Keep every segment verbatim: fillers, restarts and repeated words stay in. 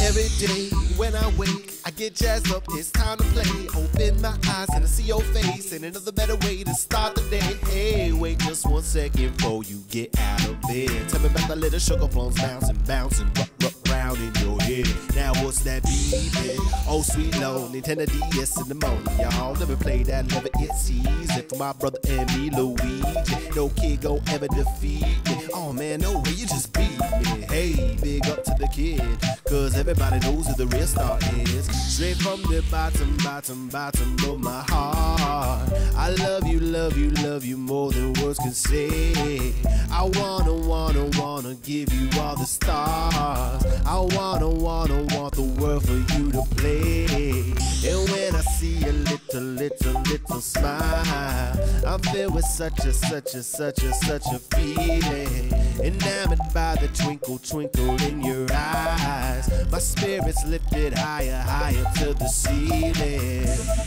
Every day when I wake, I get jazzed up, it's time to play. Open my eyes and I see your face, and another better way to start the day. Hey, wait just one second before you get out of bed. Tell me about the little sugar plums bouncing, bouncing, rock, rock, round in your head. Now what's that beeping? Oh sweet Lord, Nintendo D S in the morning, y'all. Let me play that, never it's easy for my brother and me, Luigi. No kid gon' ever defeat me. Oh man, no way, you just beat me. Hey, big up to the kid, cause everybody knows who the real star is. Straight from the bottom, bottom, bottom of my heart. I love you, love you, love you more than words can say. I wanna, wanna, wanna give you all the stars. I wanna, wanna, want the world for you to play. And when I see a little, little, little smile, I'm filled with such a, such a, such a, such a feeling. Enamored by the twinkle, twinkle in your eyes. My spirit's lifted higher, higher to the ceiling.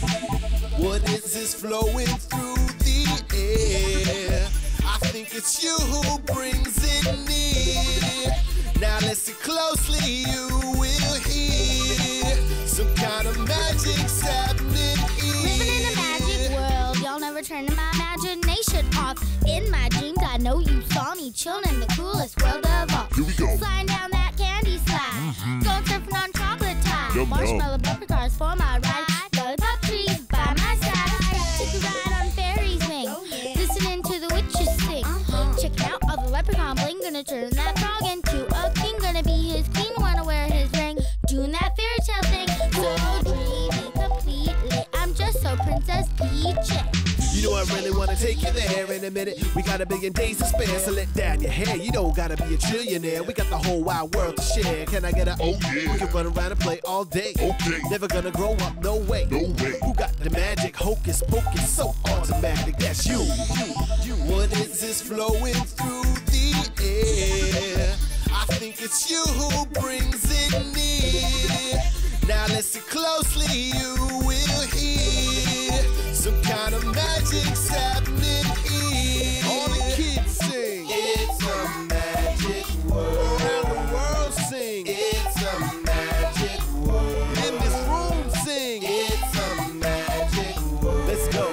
What is this flowing through the air? I think it's you who brings it near. Now listen closely, you will hear some kind of magic's happening here. Living in a magic world, y'all never turning my imagination off. In my dreams, I know you saw me chilling in the coolest world of all. Here we go. Sliding down that candy slide, mm-hmm. Going surfing on chocolate time. Yum, Marshmallow yum. bumper cars for my ride. Lollipop trees by my side. Take a ride on fairies' wing, oh, yeah. Listening to the witches sing. Uh-huh. Checking out all the leprechaun bling. Gonna turn that frog into a king. Gonna be his queen, wanna wear his ring. Doing that fairy tale thing. So dreamy completely. I'm just so Princess Peach. You know I really wanna take you there in a minute. We got a billion days to spare, so let down your hair. You don't gotta be a trillionaire. We got the whole wide world to share. Can I get a oh yeah? We can run around and play all day. Okay. Never gonna grow up, no way. No way. Who got the magic? Hocus pocus, so automatic. That's you. You. You. What is this flowing through the air? I think it's you who brings it near. Now listen closely, you will hear some kind of magic's happening here. All the kids sing. It's a magic world. Around the world sing. It's a magic world. In this room sing. It's a magic world. Let's go.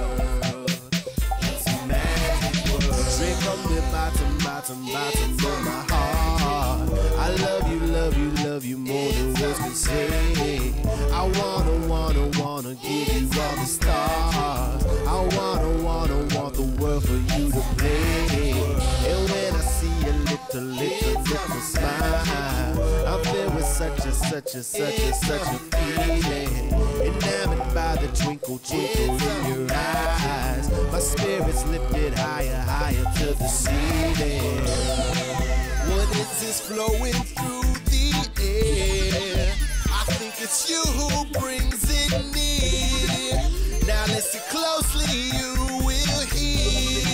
It's a magic world. Straight from the bottom, bottom, bottom of my heart. I love you, love you, love you more than words can say. I wanna, wanna, wanna give you all the stars. I wanna, wanna, want the world for you to play. And when I see a little, little, little smile, I'm filled with such a, such a, such a, such a feeling. Enamored by the twinkle, twinkle in your eyes. My spirit's lifted higher, higher to the ceiling. What is this flowing through the air? I think it's you who brings it near. Now listen closely, you will hear